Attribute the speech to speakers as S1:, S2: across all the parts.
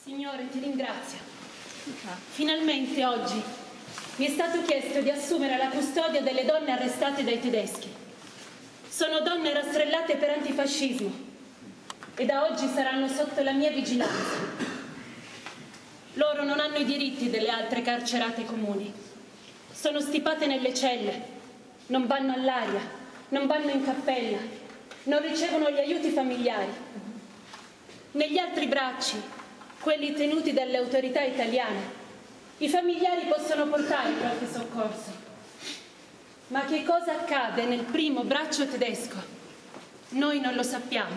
S1: Signore, ti ringrazio. Finalmente oggi mi è stato chiesto di assumere la custodia delle donne arrestate dai tedeschi. Sono donne rastrellate per antifascismo e da oggi saranno sotto la mia vigilanza. Loro non hanno i diritti delle altre carcerate comuni. Sono stipate nelle celle, non vanno all'aria, non vanno in cappella, non ricevono gli aiuti familiari. Negli altri bracci, quelli tenuti dalle autorità italiane, i familiari possono portare qualche soccorso. Ma che cosa accade nel primo braccio tedesco? Noi non lo sappiamo.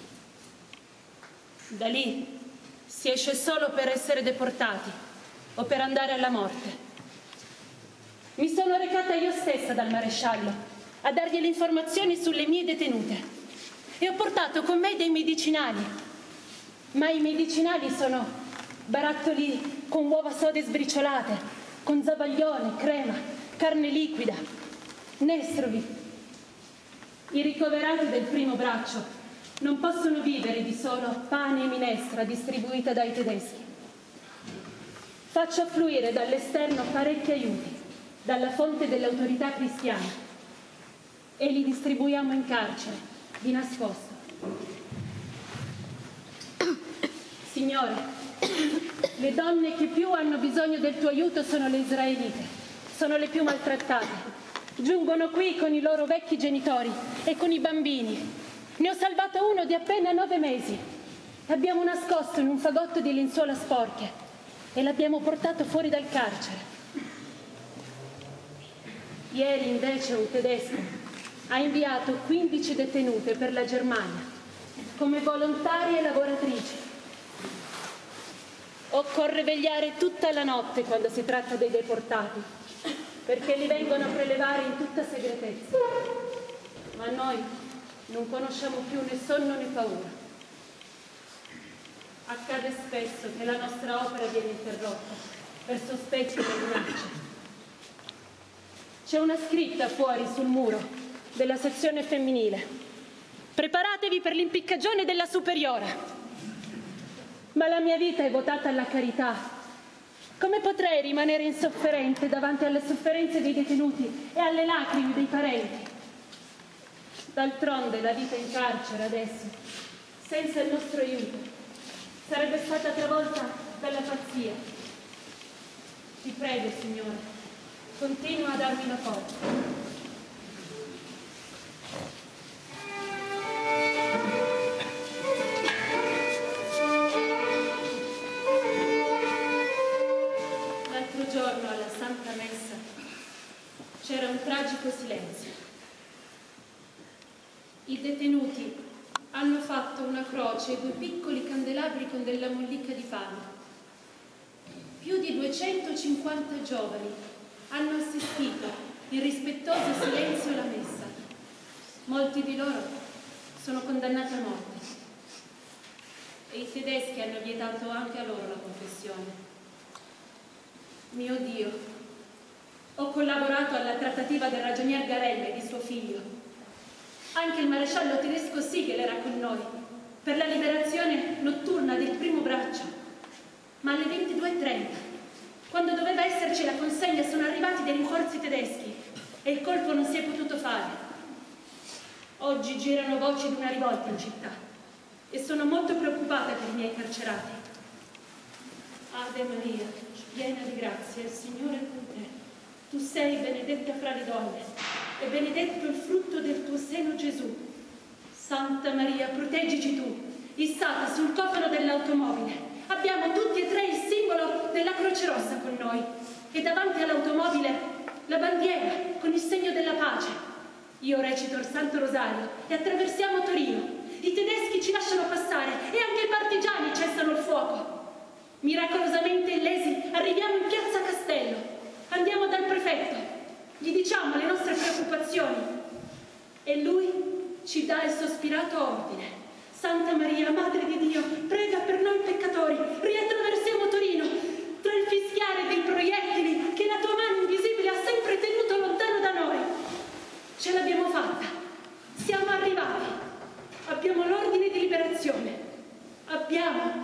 S1: Da lì si esce solo per essere deportati o per andare alla morte. Mi sono recata io stessa dal maresciallo a dargli le informazioni sulle mie detenute e ho portato con me dei medicinali. Ma i medicinali sono barattoli con uova sode sbriciolate, con zabaglione, crema, carne liquida, nestrovi. I ricoverati del primo braccio non possono vivere di solo pane e minestra distribuita dai tedeschi. Faccio affluire dall'esterno parecchi aiuti, dalla fonte dell'autorità cristiana, e li distribuiamo in carcere, di nascosto. Signore, le donne che più hanno bisogno del tuo aiuto sono le israelite, sono le più maltrattate. Giungono qui con i loro vecchi genitori e con i bambini. Ne ho salvato uno di appena 9 mesi. L'abbiamo nascosto in un fagotto di lenzuola sporche e l'abbiamo portato fuori dal carcere. Ieri invece un tedesco ha inviato 15 detenute per la Germania come volontarie lavoratrici. Occorre vegliare tutta la notte quando si tratta dei deportati, perché li vengono a prelevare in tutta segretezza. Ma noi non conosciamo più né sonno né paura. Accade spesso che la nostra opera viene interrotta per sospetti e minacce. C'è una scritta fuori sul muro della sezione femminile: preparatevi per l'impiccagione della superiora. Ma la mia vita è votata alla carità. Come potrei rimanere insofferente davanti alle sofferenze dei detenuti e alle lacrime dei parenti? D'altronde la vita in carcere adesso, senza il nostro aiuto, sarebbe stata travolta dalla pazzia. Ti prego, Signore, continua a darmi la forza. Giorno alla Santa Messa c'era un tragico silenzio. I detenuti hanno fatto una croce e 2 piccoli candelabri con della mollica di palma. Più di 250 giovani hanno assistito in rispettoso silenzio alla messa. Molti di loro sono condannati a morte e i tedeschi hanno vietato anche a loro la confessione. Mio Dio, ho collaborato alla trattativa del ragionier Garella e di suo figlio. Anche il maresciallo tedesco Sigel era con noi per la liberazione notturna del primo braccio. Ma alle 22:30, quando doveva esserci la consegna, sono arrivati dei rinforzi tedeschi e il colpo non si è potuto fare. Oggi girano voci di una rivolta in città e sono molto preoccupata per i miei carcerati. Ave Maria, piena di grazia, il Signore è con te. Tu sei benedetta fra le donne e benedetto il frutto del tuo seno, Gesù. Santa Maria, proteggici tu, issata sul cofano dell'automobile. Abbiamo tutti e 3 il simbolo della Croce Rossa con noi e davanti all'automobile la bandiera con il segno della pace. Io recito il Santo Rosario e attraversiamo Torino. I tedeschi ci lasciano passare e anche i partigiani cessano il fuoco. Miracolosamente illesi arriviamo in piazza Castello, andiamo dal prefetto, gli diciamo le nostre preoccupazioni e lui ci dà il sospirato ordine: Santa Maria, Madre di Dio, prega per noi peccatori, riattraversiamo Torino tra il fischiare dei proiettili che la tua mano invisibile ha sempre tenuto lontano da noi. Ce l'abbiamo fatta, siamo arrivati, abbiamo l'ordine di liberazione, abbiamo